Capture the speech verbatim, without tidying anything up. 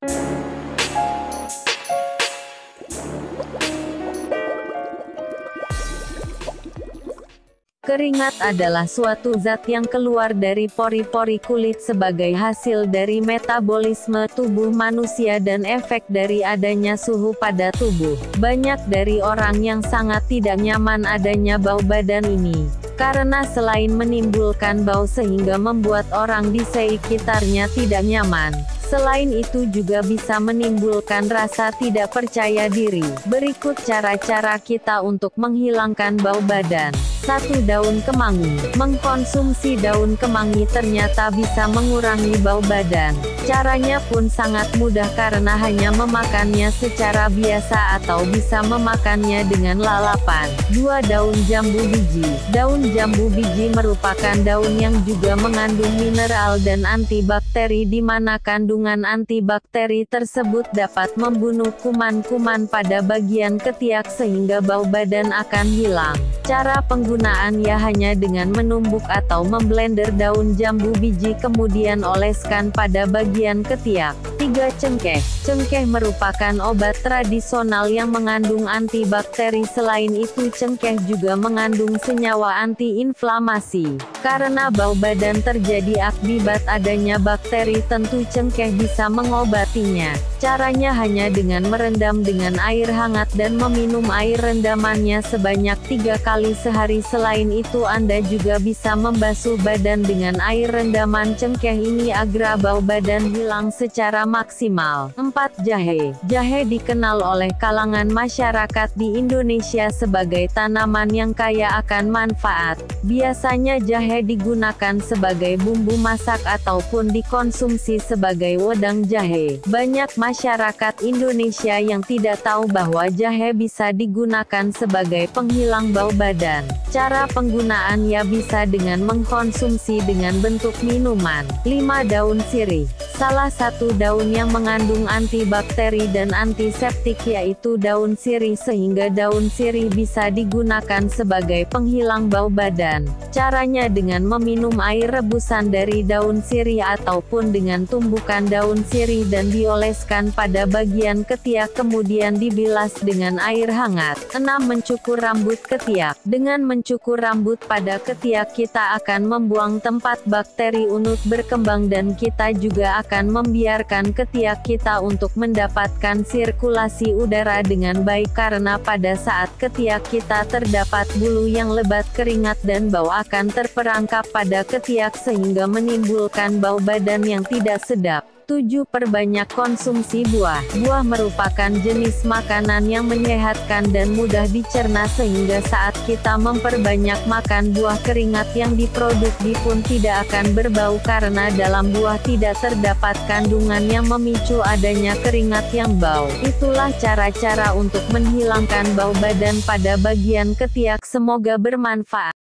Keringat adalah suatu zat yang keluar dari pori-pori kulit sebagai hasil dari metabolisme tubuh manusia dan efek dari adanya suhu pada tubuh. Banyak dari orang yang sangat tidak nyaman adanya bau badan ini, karena selain menimbulkan bau sehingga membuat orang di sekitarnya tidak nyaman, selain itu juga bisa menimbulkan rasa tidak percaya diri. Berikut cara-cara kita untuk menghilangkan bau badan. satu. Daun kemangi. Mengkonsumsi daun kemangi ternyata bisa mengurangi bau badan. Caranya pun sangat mudah karena hanya memakannya secara biasa atau bisa memakannya dengan lalapan. dua. Daun jambu biji. Daun jambu biji merupakan daun yang juga mengandung mineral dan antibakteri di mana kandungan antibakteri tersebut dapat membunuh kuman-kuman pada bagian ketiak sehingga bau badan akan hilang. Cara penggunaannya hanya dengan menumbuk atau memblender daun jambu biji kemudian oleskan pada bagian ketiak. tiga. Cengkeh. Cengkeh merupakan obat tradisional yang mengandung antibakteri. Selain itu cengkeh juga mengandung senyawa antiinflamasi. Karena bau badan terjadi akibat adanya bakteri, tentu cengkeh bisa mengobatinya. Caranya hanya dengan merendam dengan air hangat dan meminum air rendamannya sebanyak tiga kali sehari. Selain itu Anda juga bisa membasuh badan dengan air rendaman cengkeh ini agar bau badan hilang secara maksimal. empat. Jahe. Jahe dikenal oleh kalangan masyarakat di Indonesia sebagai tanaman yang kaya akan manfaat. Biasanya jahe digunakan sebagai bumbu masak ataupun dikonsumsi sebagai wedang jahe. Banyak masyarakat Indonesia yang tidak tahu bahwa jahe bisa digunakan sebagai penghilang bau badan. Cara penggunaannya bisa dengan mengkonsumsi dengan bentuk minuman. lima. Daun sirih. Salah satu daun yang mengandung antibakteri dan antiseptik yaitu daun sirih, sehingga daun sirih bisa digunakan sebagai penghilang bau badan. Caranya dengan meminum air rebusan dari daun sirih ataupun dengan tumbukan daun sirih dan dioleskan pada bagian ketiak kemudian dibilas dengan air hangat. enam. Mencukur rambut ketiak. Dengan mencukur rambut pada ketiak kita akan membuang tempat bakteri unut berkembang dan kita juga akan membiarkan ketiak kita untuk mendapatkan sirkulasi udara dengan baik, karena pada saat ketiak kita terdapat bulu yang lebat, keringat dan bau akan terperangkap pada ketiak sehingga menimbulkan bau badan yang tidak sedap. tujuh. Perbanyak konsumsi buah. Buah merupakan jenis makanan yang menyehatkan dan mudah dicerna sehingga saat kita memperbanyak makan buah, keringat yang diproduksi pun tidak akan berbau karena dalam buah tidak terdapat kandungan yang memicu adanya keringat yang bau. Itulah cara-cara untuk menghilangkan bau badan pada bagian ketiak. Semoga bermanfaat.